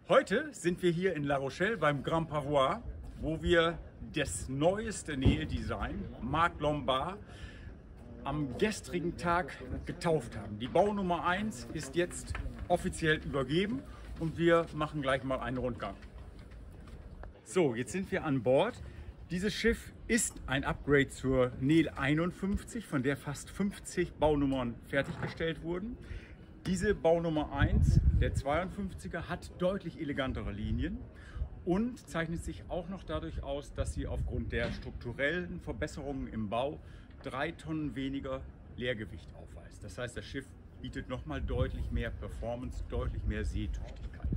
Heute sind wir hier in La Rochelle beim Grand Pavois, wo wir das neueste Nele-Design, Marc Lombard, am gestrigen Tag getauft haben. Die Baunummer 1 ist jetzt offiziell übergeben und wir machen gleich mal einen Rundgang. So, jetzt sind wir an Bord. Dieses Schiff ist ein Upgrade zur Nele 51, von der fast 50 Baunummern fertiggestellt wurden. Diese Baunummer 1, der 52er, hat deutlich elegantere Linien und zeichnet sich auch noch dadurch aus, dass sie aufgrund der strukturellen Verbesserungen im Bau 3 Tonnen weniger Leergewicht aufweist. Das heißt, das Schiff bietet nochmal deutlich mehr Performance, deutlich mehr Seetüchtigkeit.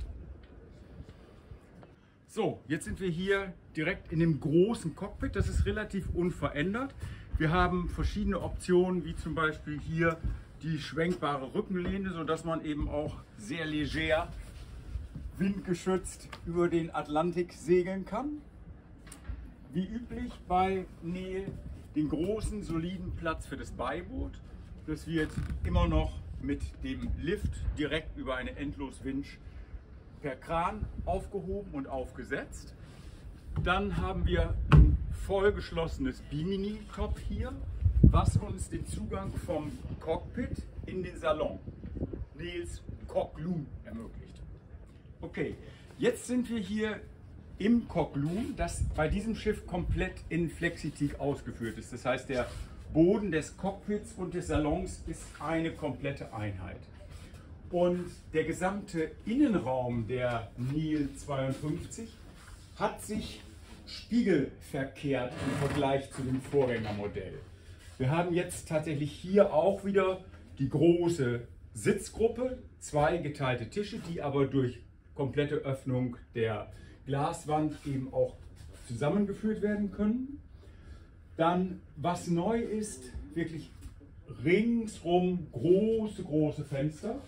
So, jetzt sind wir hier direkt in dem großen Cockpit. Das ist relativ unverändert. Wir haben verschiedene Optionen, wie zum Beispiel hier die schwenkbare Rückenlehne, sodass man eben auch sehr leger, windgeschützt über den Atlantik segeln kann. Wie üblich bei Nele den großen, soliden Platz für das Beiboot. Das wird immer noch mit dem Lift direkt über eine Endloswinch per Kran aufgehoben und aufgesetzt. Dann haben wir ein vollgeschlossenes Bimini-Top hier, was uns den Zugang vom Cockpit in den Salon, Neles Cockloom, ermöglicht. Okay, jetzt sind wir hier im Cockloom, das bei diesem Schiff komplett in Flexiteak ausgeführt ist. Das heißt, der Boden des Cockpits und des Salons ist eine komplette Einheit. Und der gesamte Innenraum der Nele 52 hat sich spiegelverkehrt im Vergleich zu dem Vorgängermodell. Wir haben jetzt tatsächlich hier auch wieder die große Sitzgruppe, 2 geteilte Tische, die aber durch komplette Öffnung der Glaswand eben auch zusammengeführt werden können. Dann, was neu ist, wirklich ringsrum große Fenster.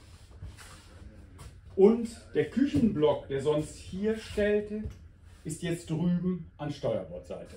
Und der Küchenblock, der sonst hier stellte, ist jetzt drüben an Steuerbordseite.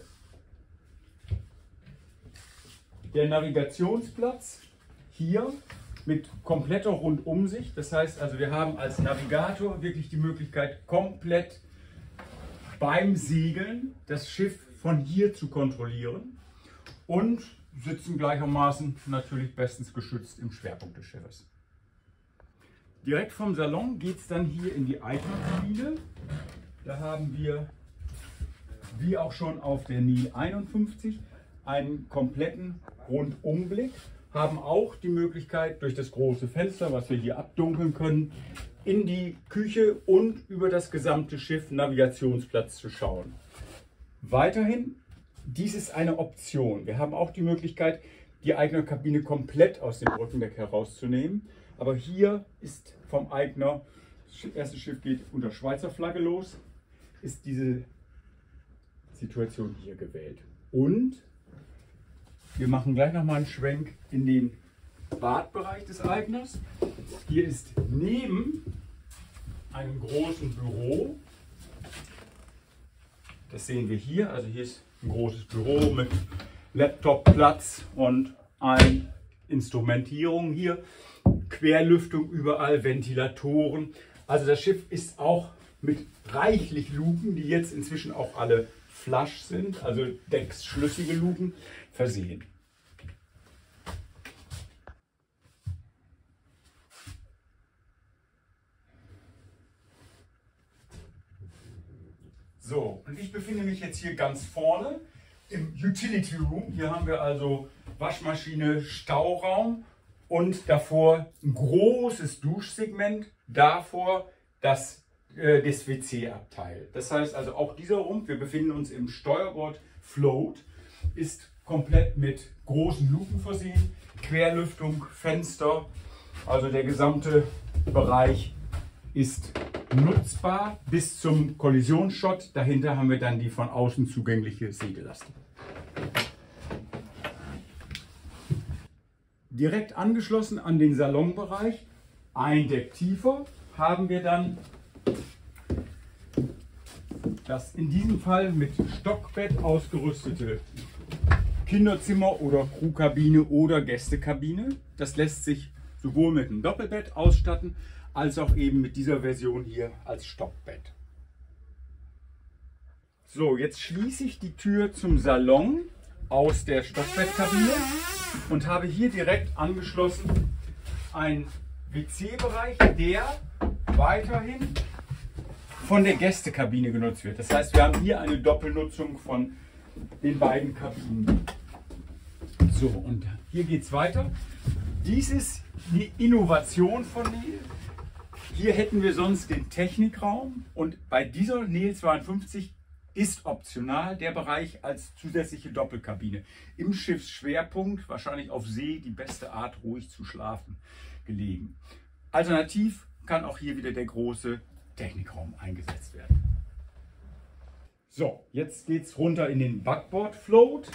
Der Navigationsplatz hier mit kompletter Rundumsicht. Das heißt also, wir haben als Navigator wirklich die Möglichkeit, komplett beim Segeln das Schiff von hier zu kontrollieren und sitzen gleichermaßen natürlich bestens geschützt im Schwerpunkt des Schiffes. Direkt vom Salon geht es dann hier in die Eignerkabine. Da haben wir, wie auch schon auf der Nele 51, einen kompletten Rundumblick, haben auch die Möglichkeit, durch das große Fenster, was wir hier abdunkeln können, in die Küche und über das gesamte Schiff Navigationsplatz zu schauen. Weiterhin, dies ist eine Option. Wir haben auch die Möglichkeit, die Eignerkabine komplett aus dem Brückendeck herauszunehmen. Aber hier ist vom Eigner, das erste Schiff geht unter Schweizer Flagge los, ist diese Situation hier gewählt. Und wir machen gleich nochmal einen Schwenk in den Badbereich des Eigners. Hier ist neben einem großen Büro, das sehen wir hier, also hier ist ein großes Büro mit Laptopplatz und ein Instrumentierung hier, Querlüftung überall, Ventilatoren. Also das Schiff ist auch mit reichlich Luken, die jetzt inzwischen auch alle flush sind, also decksschlüssige Luken, versehen. So, und ich befinde mich jetzt hier ganz vorne im Utility Room. Hier haben wir also Waschmaschine, Stauraum und davor ein großes Duschsegment, davor das WC-Abteil. Das heißt also auch dieser Rumpf, wir befinden uns im Steuerbord Float, ist komplett mit großen Luken versehen, Querlüftung, Fenster, also der gesamte Bereich ist nutzbar bis zum Kollisionsschott. Dahinter haben wir dann die von außen zugängliche Segellast. Direkt angeschlossen an den Salonbereich, ein Deck tiefer, haben wir dann das in diesem Fall mit Stockbett ausgerüstete Kinderzimmer oder Crewkabine oder Gästekabine. Das lässt sich sowohl mit einem Doppelbett ausstatten, als auch eben mit dieser Version hier als Stockbett. So, jetzt schließe ich die Tür zum Salon aus der Stockbettkabine und habe hier direkt angeschlossen einen WC-Bereich, der weiterhin von der Gästekabine genutzt wird. Das heißt, wir haben hier eine Doppelnutzung von den beiden Kabinen. So, und hier geht es weiter. Dies ist die Innovation von Nel. Hier hätten wir sonst den Technikraum und bei dieser Nel 52 ist optional der Bereich als zusätzliche Doppelkabine. Im Schiffsschwerpunkt, wahrscheinlich auf See, die beste Art, ruhig zu schlafen, gelegen. Alternativ kann auch hier wieder der große Technikraum eingesetzt werden. So, jetzt geht es runter in den Backbord Float.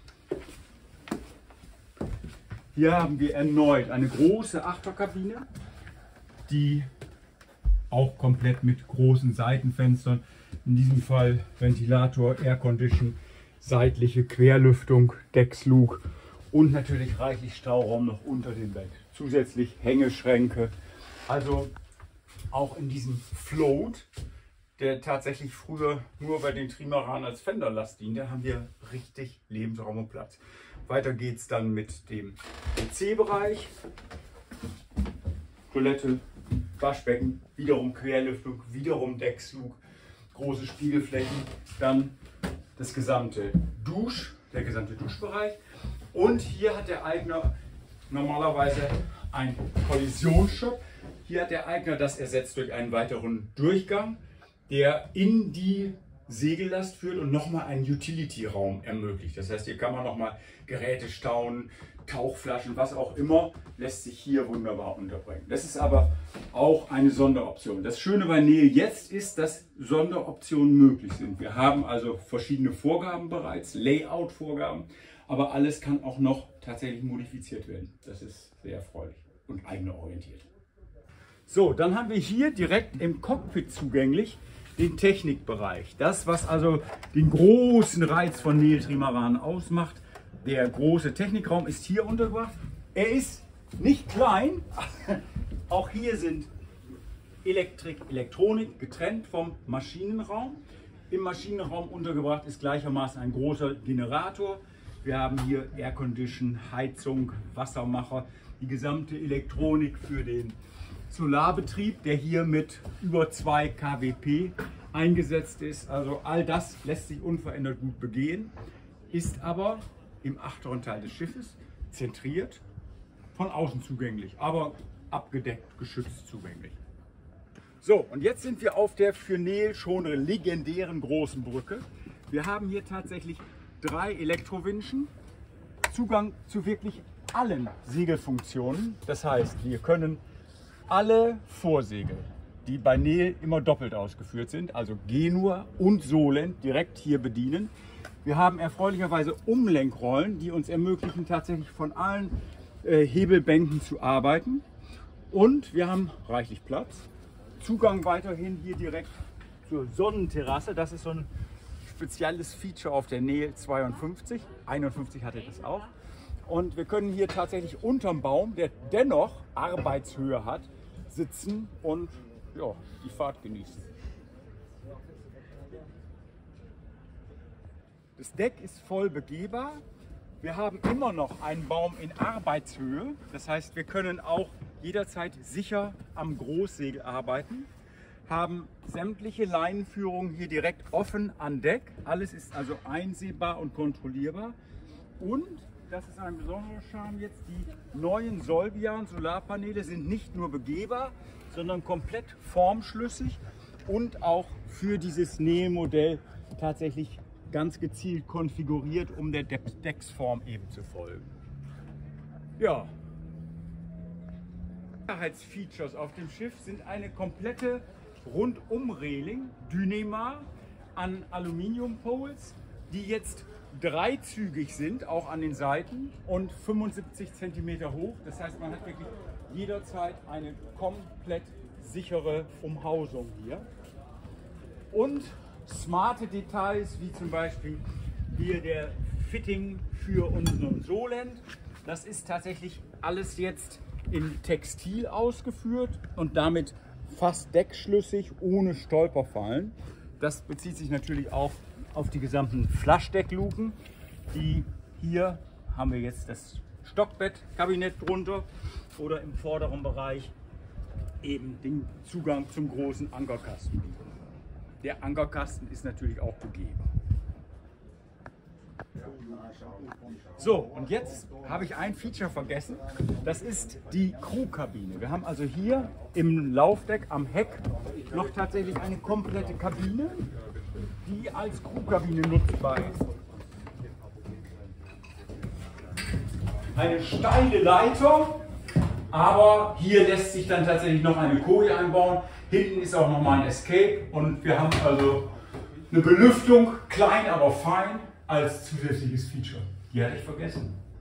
Hier haben wir erneut eine große Achterkabine, die auch komplett mit großen Seitenfenstern, in diesem Fall Ventilator, Air Condition, seitliche Querlüftung, Deckslug und natürlich reichlich Stauraum noch unter dem Bett. Zusätzlich Hängeschränke. Also auch in diesem Float, der tatsächlich früher nur bei den Trimaran als Fenderlast diente, haben wir richtig Lebensraum und Platz. Weiter geht es dann mit dem WC-Bereich, Toilette, Waschbecken, wiederum Querlüftung, wiederum Deckslug, große Spiegelflächen, dann der gesamte Duschbereich. Und hier hat der Eigner normalerweise einen Kollisionsschutz. Hier hat der Eigner das ersetzt durch einen weiteren Durchgang, der in die Segellast führt und nochmal einen Utility-Raum ermöglicht. Das heißt, hier kann man nochmal Geräte stauen, Tauchflaschen, was auch immer, lässt sich hier wunderbar unterbringen. Das ist aber auch eine Sonderoption. Das Schöne bei Nel jetzt ist, dass Sonderoptionen möglich sind. Wir haben also verschiedene Vorgaben bereits, Layout-Vorgaben, aber alles kann auch noch tatsächlich modifiziert werden. Das ist sehr erfreulich und eigenorientiert. So, dann haben wir hier direkt im Cockpit zugänglich den Technikbereich. Das, was also den großen Reiz von Nel Trimaran ausmacht. Der große Technikraum ist hier untergebracht. Er ist nicht klein. Auch hier sind Elektronik getrennt vom Maschinenraum. Im Maschinenraum untergebracht ist gleichermaßen ein großer Generator. Wir haben hier Air Condition, Heizung, Wassermacher, die gesamte Elektronik für den Solarbetrieb, der hier mit über 2 kWp eingesetzt ist. Also all das lässt sich unverändert gut begehen, ist aber im achteren Teil des Schiffes zentriert, von außen zugänglich, aber abgedeckt, geschützt zugänglich. So, und jetzt sind wir auf der für Nel schon legendären großen Brücke. Wir haben hier tatsächlich 3 Elektrowinschen, Zugang zu wirklich allen Segelfunktionen. Das heißt, wir können alle Vorsegel, die bei Nel immer doppelt ausgeführt sind, also Genua und Solent, direkt hier bedienen. Wir haben erfreulicherweise Umlenkrollen, die uns ermöglichen, tatsächlich von allen Hebelbänken zu arbeiten. Und wir haben reichlich Platz. Zugang weiterhin hier direkt zur Sonnenterrasse. Das ist so ein spezielles Feature auf der Nel 52. 51 hatte das auch. Und wir können hier tatsächlich unterm Baum, der dennoch Arbeitshöhe hat, sitzen und ja, die Fahrt genießen. Das Deck ist voll begehbar. Wir haben immer noch einen Baum in Arbeitshöhe. Das heißt, wir können auch jederzeit sicher am Großsegel arbeiten. Haben sämtliche Leinenführungen hier direkt offen an Deck. Alles ist also einsehbar und kontrollierbar. Und das ist ein besonderer Charme jetzt, die neuen Solvian Solarpaneele sind nicht nur begehbar, sondern komplett formschlüssig und auch für dieses Nel-Modell tatsächlich ganz gezielt konfiguriert, um der Decksform eben zu folgen. Ja, Sicherheitsfeatures auf dem Schiff sind eine komplette Rundum-Reling Dynema an Aluminium-Poles, die jetzt dreizügig sind, auch an den Seiten und 75 cm hoch. Das heißt, man hat wirklich jederzeit eine komplett sichere Umhausung hier. Und smarte Details, wie zum Beispiel hier der Fitting für unseren Solent. Das ist tatsächlich alles jetzt in Textil ausgeführt und damit fast deckschlüssig, ohne Stolperfallen. Das bezieht sich natürlich auch auf die gesamten Flaschdeckluken. Hier haben wir jetzt das Stockbettkabinett drunter oder im vorderen Bereich eben den Zugang zum großen Ankerkasten. Der Ankerkasten ist natürlich auch begehbar. So, und jetzt habe ich ein Feature vergessen. Das ist die Crewkabine. Wir haben also hier im Laufdeck am Heck noch tatsächlich eine komplette Kabine, die als Crewkabine nutzbar ist. Eine steile Leiter, aber hier lässt sich dann tatsächlich noch eine Koje einbauen. Hinten ist auch nochmal ein Escape und wir haben also eine Belüftung, klein aber fein, als zusätzliches Feature. Die hatte ich vergessen.